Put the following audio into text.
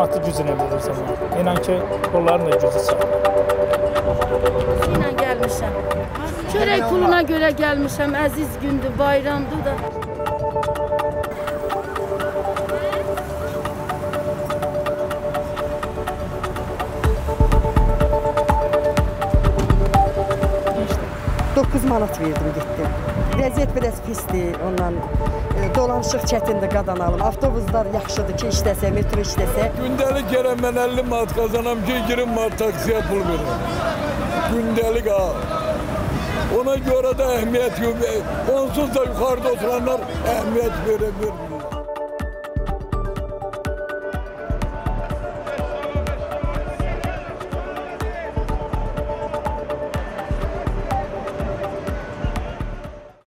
atı gücünə verirsən ona. İnan ki, onların da gücü çatır. İlə gəlmişəm. Çörək puluna görə gəlmişəm, əziz gündür, bayramdır da. Dokuz manat verdim, getdim. Vəziyyət biraz pisdir, ondan dolanışıq çətindir, qadan alım. Avtobuslar yaxşıdır ki, işləsə, metro işləsə. Gündəlik gələn mən 50 manat qazanam ki, 20 manat taksiyə pul verirəm. Gündəlik ha. Ona görə də əhəmiyyət yox. Onsuz da yuxarıda oturanlar əhəmiyyət vermir.